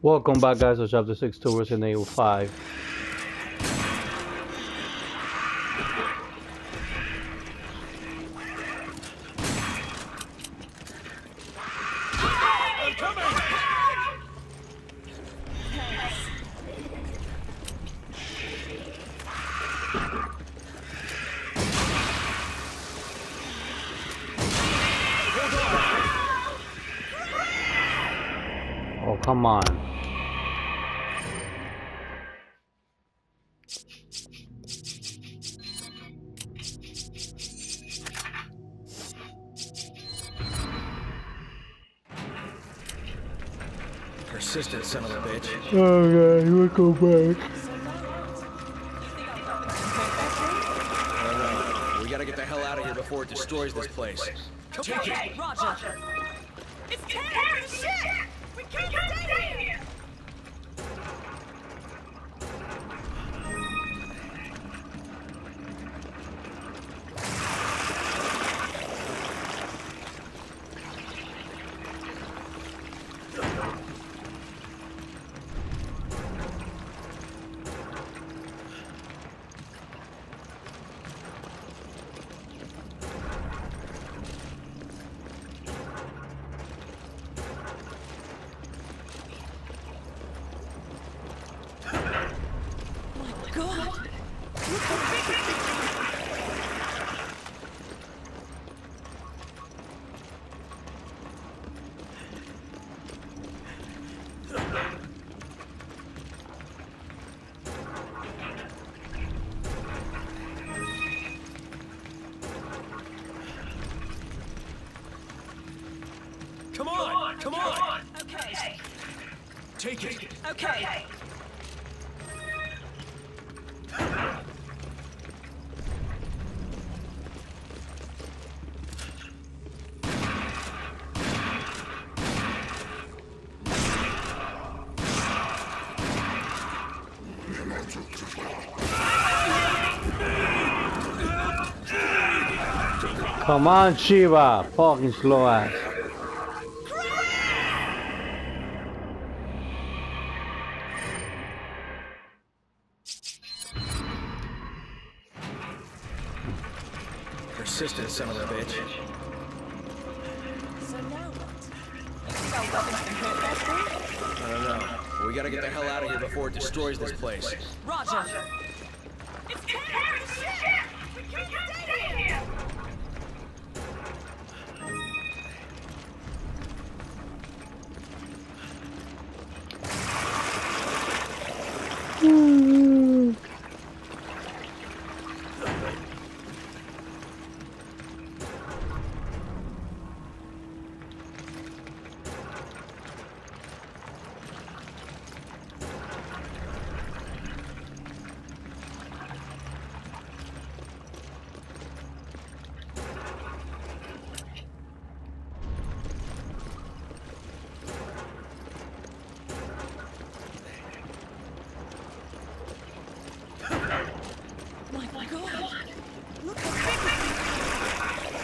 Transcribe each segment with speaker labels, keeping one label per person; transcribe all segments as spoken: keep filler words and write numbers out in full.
Speaker 1: Welcome back, guys, to Chapter six to Resident Evil five. Oh, come on.
Speaker 2: Persistent son of a bitch.
Speaker 1: Oh, yeah, you would go back.
Speaker 2: Oh, no. We gotta get the hell out of here before it destroys this place. Take it!
Speaker 3: Roger. It's tearing the ship! We can't stay here! God! Look how big it is!
Speaker 2: Come on! Come on!
Speaker 3: Okay.
Speaker 2: Take it!
Speaker 3: Okay.
Speaker 1: Come on, Shiva. Fucking slow ass.
Speaker 2: Persistent son of a bitch.
Speaker 3: So now what? You think our weapons can hurt that thing?
Speaker 2: I don't know. We gotta get the hell out of here before it destroys this place.
Speaker 3: Roger. It's tearing the ship! We can't stay here! My God! Look how big it is!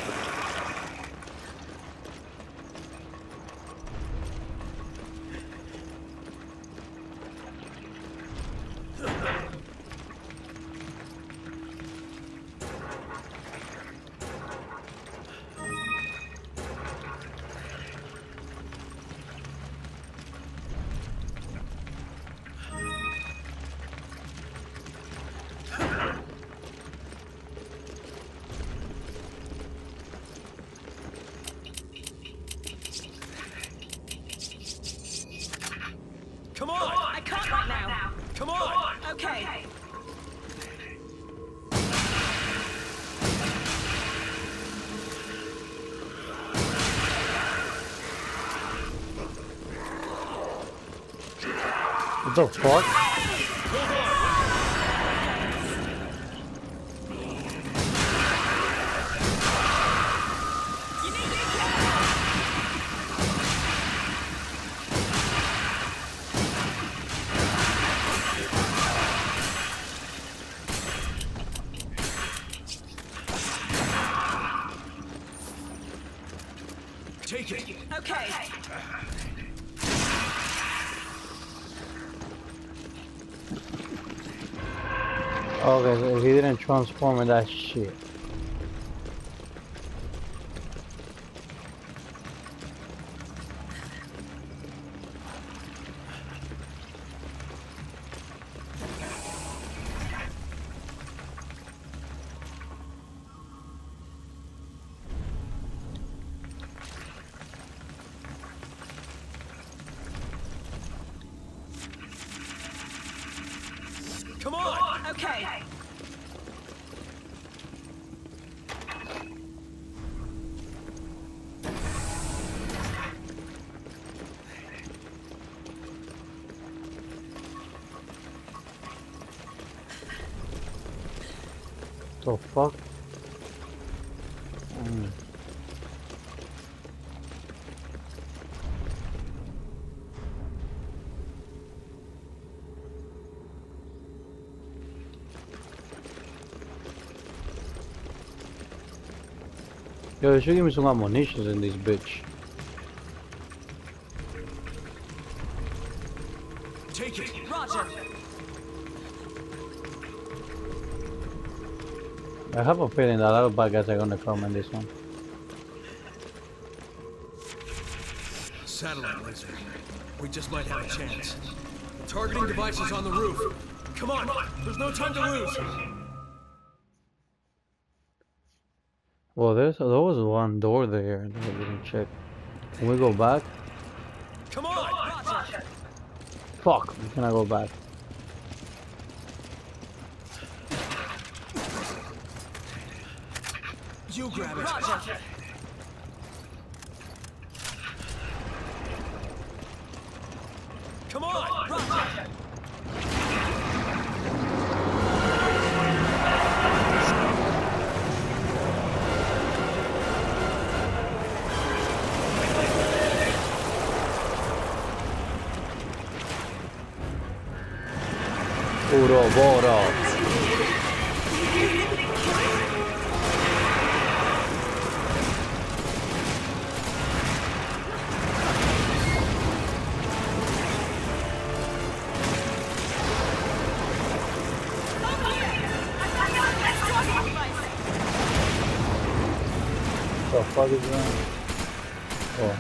Speaker 2: Come on!
Speaker 3: I can't right now.
Speaker 2: Come on!
Speaker 3: Okay.
Speaker 1: What the fuck?
Speaker 2: Take it!
Speaker 3: Okay.
Speaker 1: Okay, so he didn't transform in that shit.
Speaker 2: Come on!
Speaker 3: Okay.
Speaker 1: The fuck? Mm. Yo, you should give me some ammunition in this bitch.
Speaker 2: Take it!
Speaker 3: Roger.
Speaker 1: I have a feeling that a lot of bad guys are gonna come in this one.
Speaker 2: Satellite laser. We just might have a chance. Targeting devices on the roof. Come on! There's no time to lose!
Speaker 1: Well, there's there was one door there that I didn't check. Can we go back?
Speaker 2: Come on!
Speaker 3: Roger.
Speaker 1: Fuck, we cannot go back.
Speaker 2: You grab it!
Speaker 3: Roger.
Speaker 2: Come on!
Speaker 3: Roger.
Speaker 1: Puro boro. The fuck is that? Oh.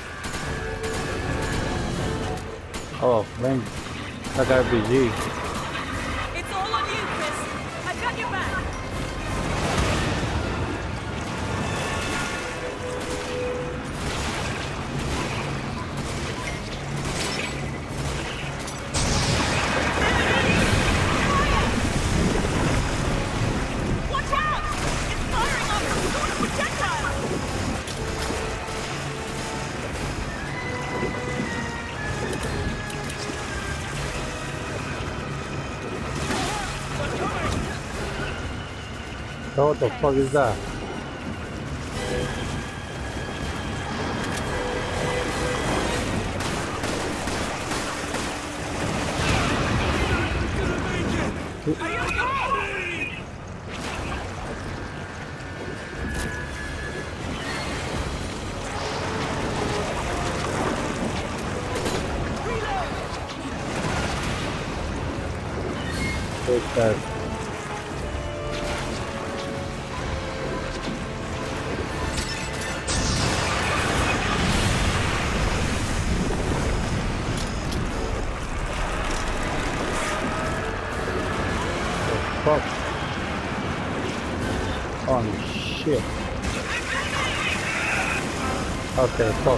Speaker 1: Oh, man. Like R P G.
Speaker 3: It's all on you, Chris. I've got your back. Watch out! It's firing off some sort of projectile!
Speaker 1: Oh, what the fuck is that? Take that. Fuck. Holy shit. Okay, fuck.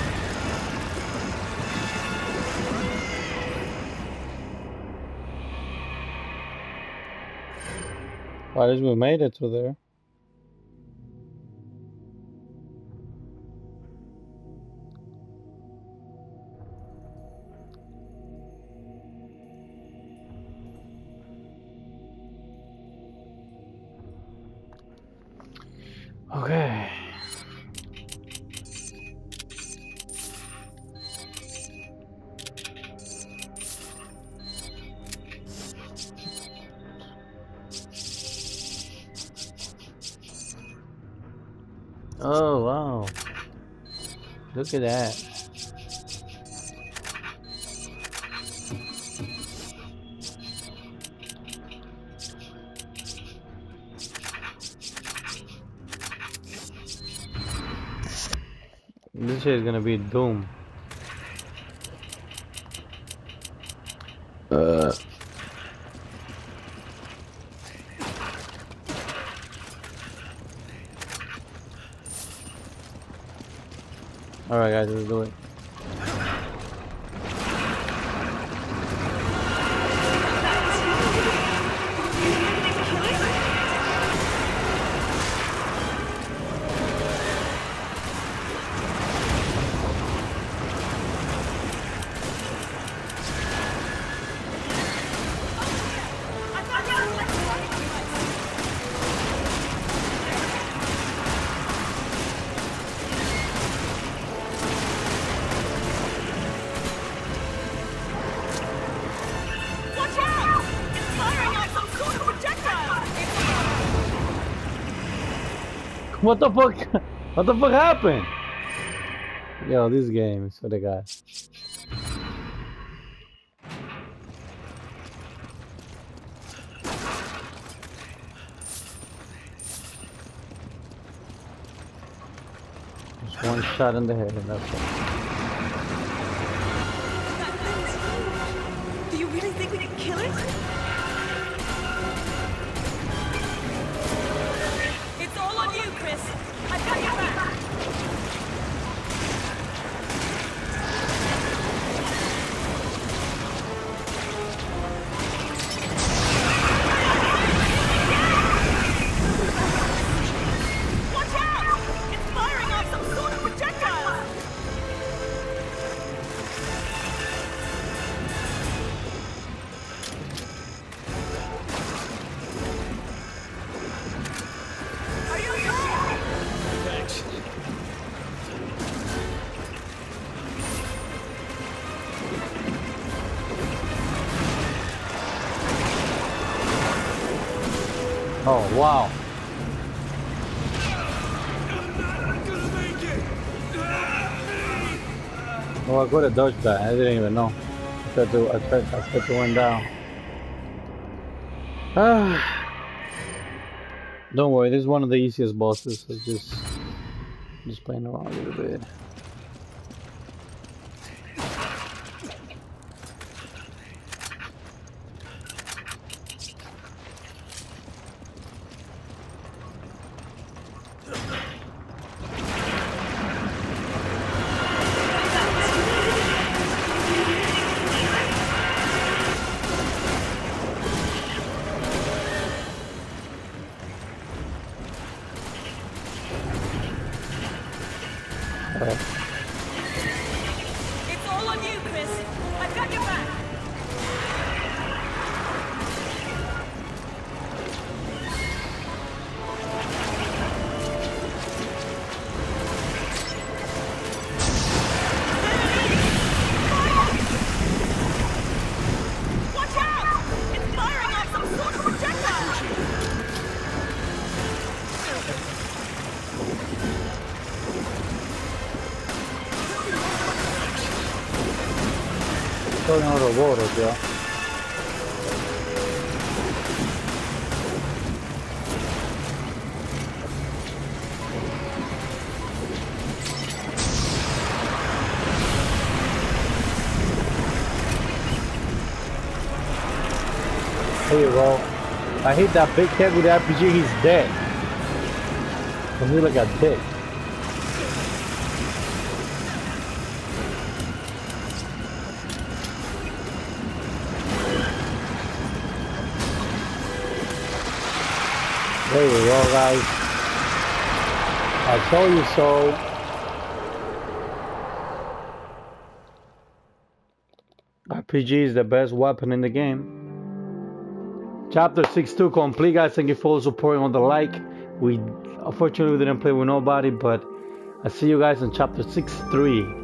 Speaker 1: Well, at least we made it to there. Okay. Oh wow. Look at that. this shit is gonna be doom. Uh. Alright guys, let's do it. What the fuck? What the fuck happened? Yo, this game is for the guy. Just one shot in the head and that's it.
Speaker 3: Do you really think we can kill it? It's all on you, Chris. I've got your back. Watch out! It's firing off some sort of projectile! Are you okay?
Speaker 2: Thanks.
Speaker 1: Oh wow.
Speaker 2: I'm gonna make it!
Speaker 1: Oh, I could have dodged that. I didn't even know. I tried to, I tried, I tried to run down. Ah. Don't worry, this is one of the easiest bosses. So just, just playing around a little bit. Alright.
Speaker 3: It's all on you, Chris. I've got your back. Watch out! It's firing off some sort of projectile!
Speaker 1: Sono un lavoro già. There you go. I hit that big head with the R P G, he's dead. I feel like a dick. There we go, guys. I told you so. R P G is the best weapon in the game. Chapter six two complete, guys. Thank you for supporting on the like. We unfortunately we didn't play with nobody, but I see you guys in chapter six three.